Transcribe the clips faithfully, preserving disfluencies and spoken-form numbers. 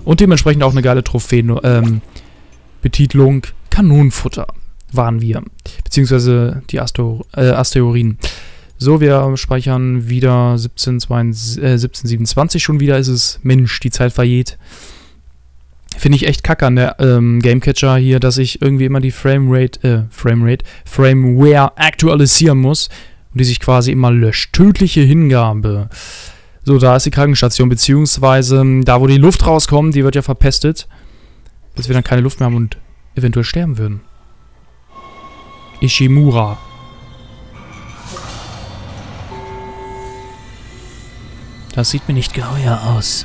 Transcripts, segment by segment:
Und dementsprechend auch eine geile Trophäen, ähm, Betitelung Kanonenfutter waren wir. Beziehungsweise die Astero äh, Asteroiden. So, wir speichern wieder siebzehn siebenundzwanzig schon wieder ist es. Mensch, die Zeit vergeht. Finde ich echt kacke an der ähm, Gamecatcher hier, dass ich irgendwie immer die Framerate, äh, Framerate, Frameware aktualisieren muss und die sich quasi immer löscht. Tödliche Hingabe. So, da ist die Krankenstation, beziehungsweise da, wo die Luft rauskommt, die wird ja verpestet, bis wir dann keine Luft mehr haben und eventuell sterben würden. Ishimura. Das sieht mir nicht geheuer aus.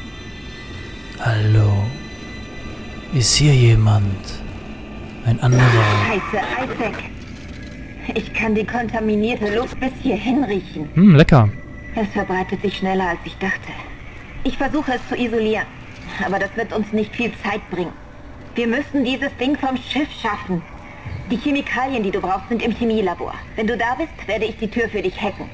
Hallo. Ist hier jemand? Ein anderer. Scheiße, Isaac. Ich kann die kontaminierte Luft bis hierhin riechen. Hm, lecker. Es verbreitet sich schneller, als ich dachte. Ich versuche es zu isolieren, aber das wird uns nicht viel Zeit bringen. Wir müssen dieses Ding vom Schiff schaffen. Die Chemikalien, die du brauchst, sind im Chemielabor. Wenn du da bist, werde ich die Tür für dich hacken.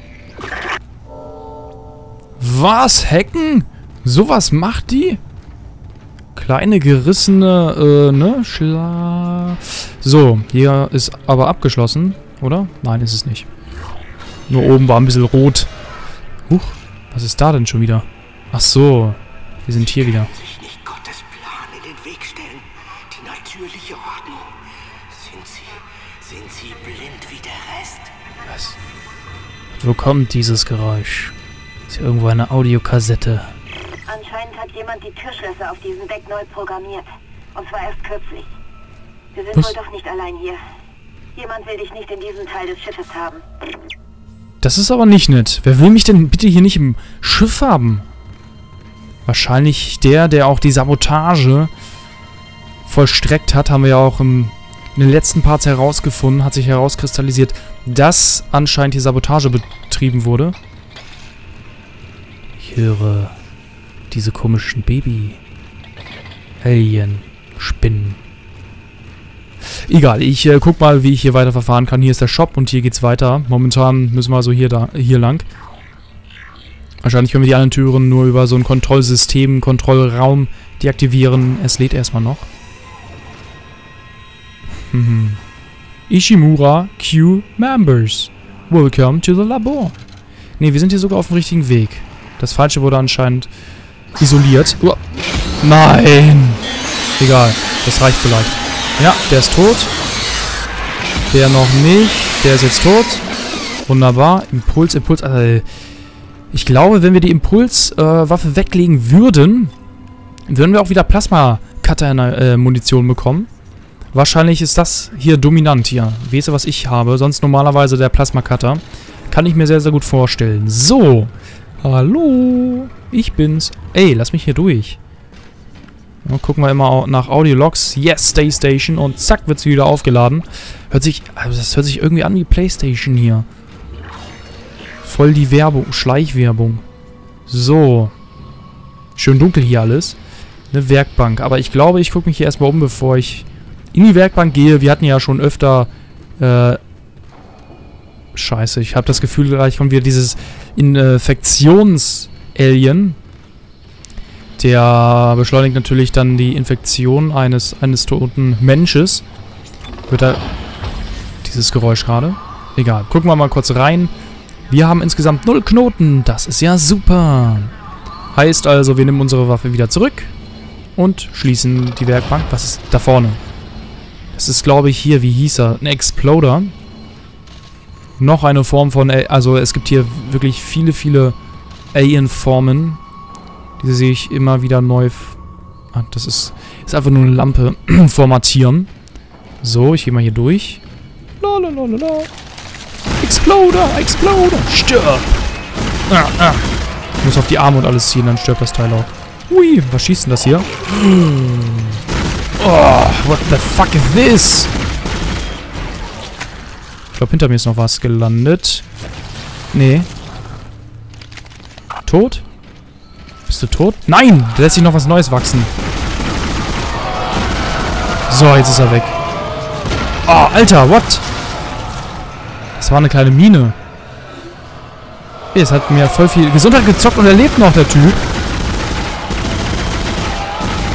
Was? Hacken? Sowas macht die? Kleine gerissene, äh, ne? Schla... So, hier ist aber abgeschlossen, oder? Nein, ist es nicht. Nur oben war ein bisschen rot. Huch, was ist da denn schon wieder? Ach so, wir sind hier wieder. Sich nicht Gottes Plan in den Weg stellen. Die natürliche Ordnung. Sind sie, sind sie blind wie der Rest? Was? Wo kommt dieses Geräusch? Ist hier irgendwo eine Audiokassette? Anscheinend hat jemand die Türschlösser auf diesem Deck neu programmiert. Und zwar erst kürzlich. Wir sind Was? wohl doch nicht allein hier. Jemand will dich nicht in diesem Teil des Schiffes haben. Das ist aber nicht nett. Wer will mich denn bitte hier nicht im Schiff haben? Wahrscheinlich der, der auch die Sabotage vollstreckt hat, haben wir ja auch im, in den letzten Parts herausgefunden, hat sich herauskristallisiert, dass anscheinend die Sabotage betrieben wurde. Ich höre diese komischen Baby-Alien-Spinnen. Egal, ich äh, guck mal, wie ich hier weiter verfahren kann. Hier ist der Shop und hier geht's weiter. Momentan müssen wir so hier, da, hier lang. Wahrscheinlich können wir die anderen Türen nur über so ein Kontrollsystem, Kontrollraum deaktivieren. Es lädt erstmal noch. Mhm. Ishimura Q Members. Welcome to the Labor. Ne, wir sind hier sogar auf dem richtigen Weg. Das Falsche wurde anscheinend isoliert. Uh, nein! Egal, das reicht vielleicht. Ja, der ist tot. Der noch nicht. Der ist jetzt tot. Wunderbar. Impuls, Impuls. Also, ich glaube, wenn wir die Impulswaffe äh, weglegen würden, würden wir auch wieder Plasma-Cutter-Munition äh, bekommen. Wahrscheinlich ist das hier dominant hier. Weißt du, was ich habe? Sonst normalerweise der Plasma-Cutter. Kann ich mir sehr, sehr gut vorstellen. So. Hallo. Ich bin's. Ey, lass mich hier durch. Ja, gucken wir immer nach Audio-Logs. Yes, Stay Station. Und zack, wird sie wieder aufgeladen. Hört sich, also das hört sich irgendwie an wie PlayStation hier. Voll die Werbung, Schleichwerbung. So. Schön dunkel hier alles. Eine Werkbank. Aber ich glaube, ich gucke mich hier erstmal um, bevor ich in die Werkbank gehe. Wir hatten ja schon öfter... Äh, Scheiße, ich habe das Gefühl, gleich kommt wieder dieses Infektions-Alien. Der beschleunigt natürlich dann die Infektion eines, eines toten Mensches. Wird da... Dieses Geräusch gerade. Egal, gucken wir mal kurz rein. Wir haben insgesamt null Knoten. Das ist ja super. Heißt also, wir nehmen unsere Waffe wieder zurück und schließen die Werkbank. Was ist da vorne? Das ist, glaube ich, hier, wie hieß er? Ein Exploder. Noch eine Form von... Also, es gibt hier wirklich viele, viele Alien-Formen, die sich immer wieder neu... Ah, das ist, ist einfach nur eine Lampe. Formatieren. So, ich gehe mal hier durch. Lalalala. Exploder, Exploder. Stirb. Ah, ah. Ich muss auf die Arme und alles ziehen, dann stirbt das Teil auch. Ui, was schießt denn das hier? Oh, what the fuck is this? Ich glaube, hinter mir ist noch was gelandet. Nee. Tot? Bist du tot? Nein! Da lässt sich noch was Neues wachsen. So, jetzt ist er weg. Oh, Alter, what? Das war eine kleine Mine. Es hat mir voll viel Gesundheit gezockt und er lebt noch, der Typ.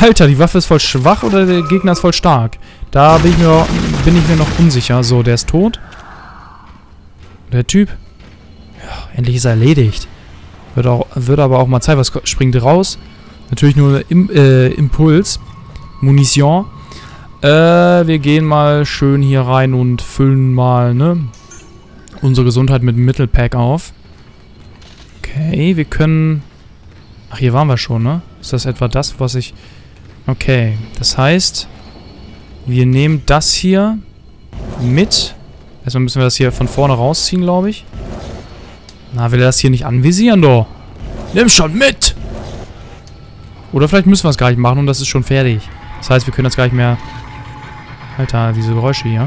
Alter, die Waffe ist voll schwach oder der Gegner ist voll stark? Da bin ich mir, bin ich mir noch unsicher. So, der ist tot. Der Typ. Ja, endlich ist er erledigt. Wird, auch, wird aber auch mal Zeit. Was springt raus? Natürlich nur im, äh, Impuls. Munition. Äh, wir gehen mal schön hier rein und füllen mal, ne? Unsere Gesundheit mit dem Mittelpack auf. Okay, wir können... Ach, hier waren wir schon, ne? Ist das etwa das, was ich... Okay, das heißt... Wir nehmen das hier mit. Erstmal müssen wir das hier von vorne rausziehen, glaube ich. Na, will er das hier nicht anvisieren, doch? Nimm schon mit! Oder vielleicht müssen wir es gar nicht machen und das ist schon fertig. Das heißt, wir können jetzt gar nicht mehr... Alter, diese Geräusche hier.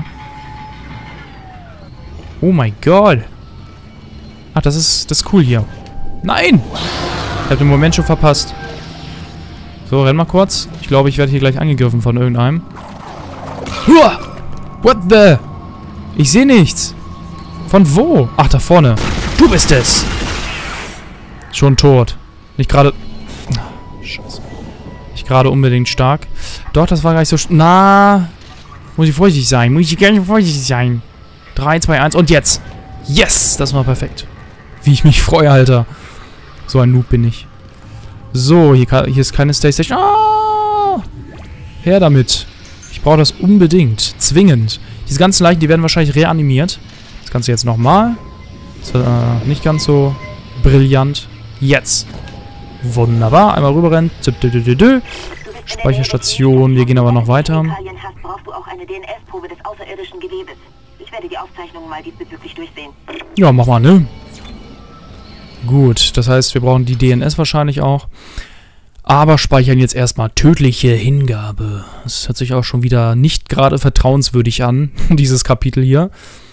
Oh mein Gott. Ach, das ist, das ist cool hier. Nein! Ich habe den Moment schon verpasst. So, renn mal kurz. Ich glaube, ich werde hier gleich angegriffen von irgendeinem. Huah! What the? Ich sehe nichts. Von wo? Ach, da vorne. Du bist es. Schon tot. Nicht gerade... Scheiße. Nicht gerade unbedingt stark. Doch, das war gar nicht so... Na... Muss ich vorsichtig sein. Muss ich gerne vorsichtig sein. drei, zwei, eins und jetzt. Yes! Das war perfekt. Wie ich mich freue, Alter. So ein Noob bin ich. So, hier, kann, hier ist keine Staystation. Ah! Her damit. Ich brauche das unbedingt. Zwingend. Diese ganzen Leichen, die werden wahrscheinlich reanimiert. Das Ganze jetzt nochmal. Das war äh, nicht ganz so brillant. Jetzt. Wunderbar. Einmal rüberrennen. Speicherstation. Wir gehen aber noch weiter. Brauchst du auch eine D N S-Probe des außerirdischen Gewebes. Ich werde die Aufzeichnungen mal diesbezüglich durchsehen. Ja, mach mal, ne? Gut, das heißt, wir brauchen die D N S wahrscheinlich auch. Aber speichern jetzt erstmal tödliche Hingabe. Das hört sich auch schon wieder nicht gerade vertrauenswürdig an, dieses Kapitel hier.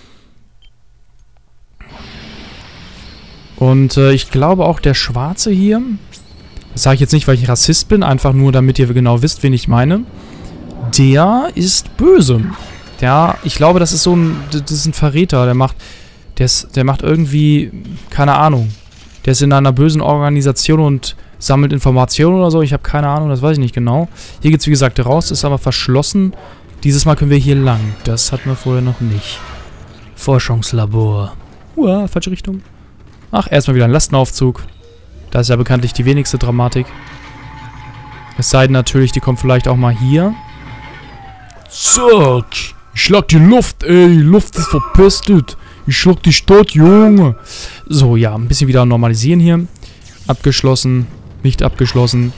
Und äh, ich glaube auch der Schwarze hier, das sage ich jetzt nicht, weil ich Rassist bin, einfach nur, damit ihr genau wisst, wen ich meine. Der ist böse. Der, ich glaube, das ist so ein, das ist ein Verräter, der macht, der ist, der macht irgendwie, keine Ahnung. Der ist in einer bösen Organisation und sammelt Informationen oder so. Ich habe keine Ahnung, das weiß ich nicht genau. Hier geht es, wie gesagt, raus, ist aber verschlossen. Dieses Mal können wir hier lang. Das hatten wir vorher noch nicht. Forschungslabor. Uah, falsche Richtung. Ach, erstmal wieder ein Lastenaufzug. Da ist ja bekanntlich die wenigste Dramatik. Es sei denn natürlich, die kommt vielleicht auch mal hier. Zack! Ich schlag die Luft, ey. Luft ist verpestet. Ich schlag die Stadt, Junge. So, ja, ein bisschen wieder normalisieren hier. Abgeschlossen. Nicht abgeschlossen.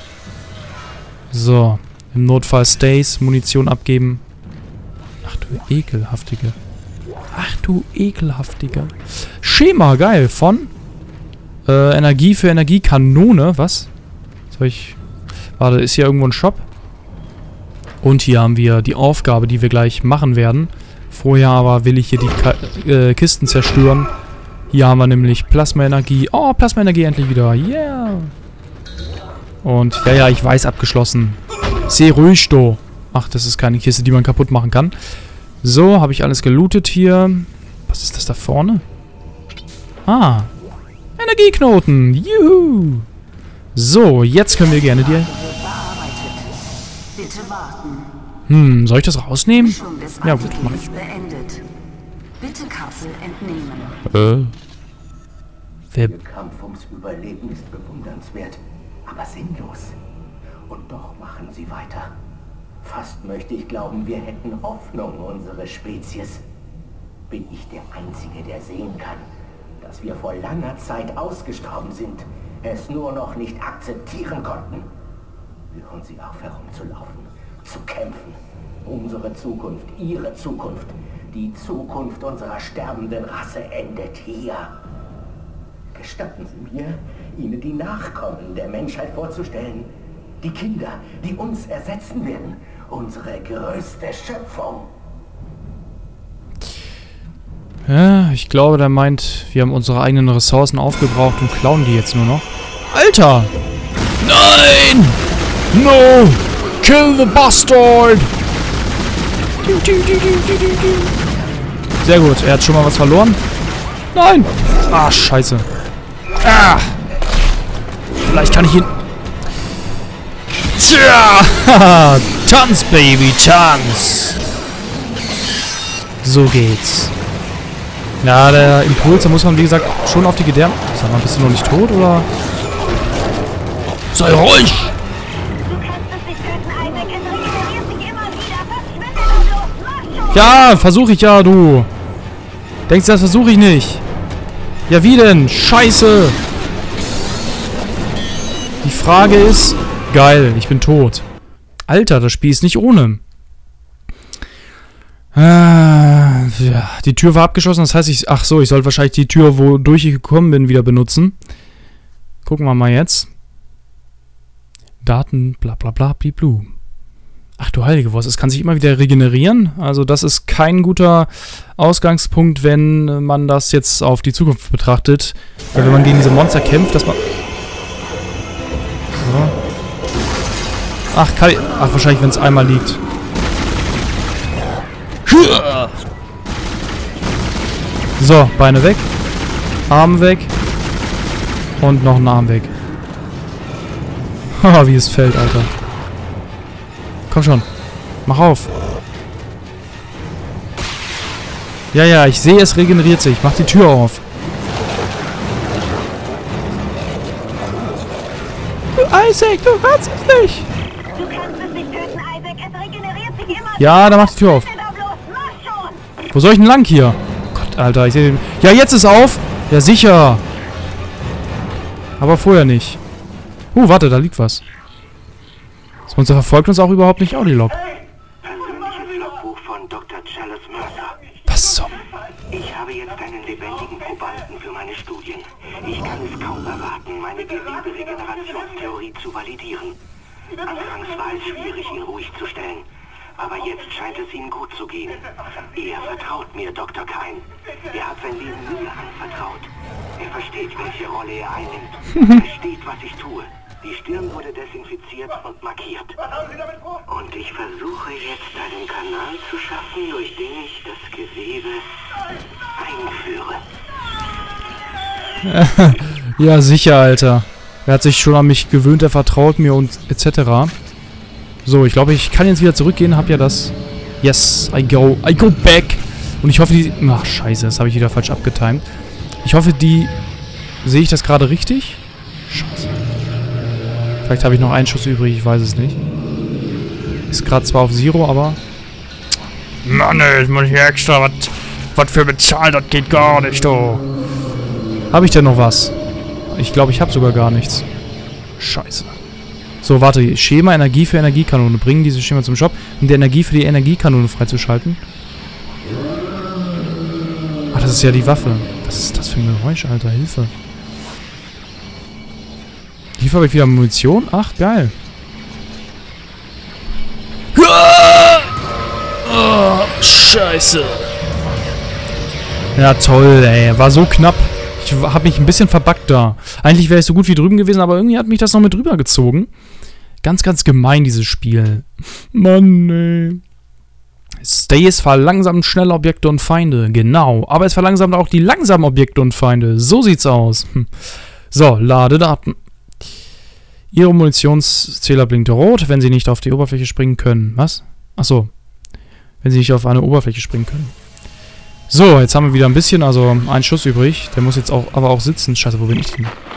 So. Im Notfall Stays. Munition abgeben. Ach du ekelhaftige. Ach du ekelhaftige. Schema, geil. Von äh, Energie für Energiekanone. Was? Soll ich... Warte, ist hier irgendwo ein Shop? Und hier haben wir die Aufgabe, die wir gleich machen werden. Vorher aber will ich hier die Ka äh, Kisten zerstören. Hier haben wir nämlich Plasmaenergie. Oh, Plasmaenergie endlich wieder. Yeah. Und, ja, ja, ich weiß, abgeschlossen. Sehr ruhig, do. Ach, das ist keine Kiste, die man kaputt machen kann. So, habe ich alles gelootet hier. Was ist das da vorne? Ah. Energieknoten. Juhu. So, jetzt können wir gerne die... Hm, soll ich das rausnehmen? Ja gut, mach ich. Bitte Kapsel entnehmen. Äh. Wer... Der Kampf ums Überleben ist bewundernswert, aber sinnlos. Und doch machen sie weiter. Fast möchte ich glauben, wir hätten Hoffnung, unsere Spezies. Bin ich der Einzige, der sehen kann, dass wir vor langer Zeit ausgestorben sind, es nur noch nicht akzeptieren konnten. Hören Sie auf, herumzulaufen, zu kämpfen. Unsere Zukunft, Ihre Zukunft, die Zukunft unserer sterbenden Rasse endet hier. Gestatten Sie mir, Ihnen die Nachkommen der Menschheit vorzustellen. Die Kinder, die uns ersetzen werden. Unsere größte Schöpfung. Ja, ich glaube, der meint, wir haben unsere eigenen Ressourcen aufgebraucht und klauen die jetzt nur noch. Alter! Nein! No! Kill the bastard! Sehr gut, er hat schon mal was verloren. Nein! Ah, scheiße. Ah! Vielleicht kann ich ihn... Tja! Tanz, Baby, tanz! So geht's. Ja, der Impuls, da muss man, wie gesagt, schon auf die Gedärme... Sag mal, bist du noch nicht tot, oder? Sei ruhig! Ja, versuche ich ja, du. Denkst du, das versuche ich nicht? Ja, wie denn? Scheiße. Die Frage ist... Geil, ich bin tot. Alter, das Spiel ist nicht ohne. Äh, ja, die Tür war abgeschlossen, das heißt, ich... Ach so, ich sollte wahrscheinlich die Tür, wodurch ich gekommen bin, wieder benutzen. Gucken wir mal jetzt. Daten, bla bla bla, bliblu. Ach du heilige Wurst, es kann sich immer wieder regenerieren. Also das ist kein guter Ausgangspunkt, wenn man das jetzt auf die Zukunft betrachtet. Weil wenn man gegen diese Monster kämpft, dass man... So. Ach, kann ich... Ach, wahrscheinlich, wenn es einmal liegt. So, Beine weg. Arm weg. Und noch ein Arm weg. Haha, wie es fällt, Alter. Komm schon. Mach auf. Ja, ja, ich sehe, es regeneriert sich. Mach die Tür auf. Isaac, du kannst es nicht. Du kannst es nicht töten, Isaac. Es regeneriert sich immer. Ja, dann mach die Tür auf. Wo soll ich denn lang hier? Gott, Alter, ich sehe den... Ja, jetzt ist auf. Ja, sicher. Aber vorher nicht. Uh, warte, da liegt was. Das Monster verfolgt uns auch überhaupt nicht, Audilop. Persönliches Logbuch von Doktor Chalice Mercer. Was zum... Ich habe jetzt einen lebendigen Probanden für meine Studien. Ich kann es kaum erwarten, meine Geweberegenerationstheorie zu validieren. Anfangs war es schwierig, ihn ruhig zu stellen. Aber jetzt scheint es ihm gut zu gehen. Er vertraut mir, Doktor Kain. Er hat sein Leben mir anvertraut. Er versteht, welche Rolle er einnimmt. Er versteht, was ich tue. Die Stirn wurde desinfiziert und markiert. Und ich versuche jetzt einen Kanal zu schaffen, durch den ich das Gewebe einführe. Ja, sicher, Alter. Er hat sich schon an mich gewöhnt, er vertraut mir und et cetera. So, ich glaube, ich kann jetzt wieder zurückgehen. Hab ja das... Yes, I go. I go back. Und ich hoffe, die... Ach, scheiße, das habe ich wieder falsch abgetimt. Ich hoffe, die... Sehe ich das gerade richtig? Scheiße. Vielleicht habe ich noch einen Schuss übrig, ich weiß es nicht. Ist gerade zwar auf Zero, aber... Mann, ey, jetzt muss ich hier extra was... Was für bezahlen, das geht gar nicht, du. Habe ich denn noch was? Ich glaube, ich habe sogar gar nichts. Scheiße. So, warte. Schema Energie für Energiekanone. Bringen diese Schema zum Shop, um die Energie für die Energiekanone freizuschalten. Ach, das ist ja die Waffe. Was ist das für ein Geräusch, Alter? Hilfe. Hierfür habe ich wieder Munition. Ach, geil. Oh, scheiße. Ja, toll, ey. War so knapp. Ich habe mich ein bisschen verbuggt da. Eigentlich wäre ich so gut wie drüben gewesen, aber irgendwie hat mich das noch mit rüber gezogen. Ganz, ganz gemein, dieses Spiel. Mann, ey. Stays verlangsamt schnelle Objekte und Feinde. Genau. Aber es verlangsamt auch die langsamen Objekte und Feinde. So sieht's aus. Hm. So, lade Daten. Ihre Munitionszähler blinkt rot, wenn Sie nicht auf die Oberfläche springen können. Was? Achso. Wenn Sie nicht auf eine Oberfläche springen können. So, jetzt haben wir wieder ein bisschen, also einen Schuss übrig. Der muss jetzt auch, aber auch sitzen. Scheiße, wo bin ich denn?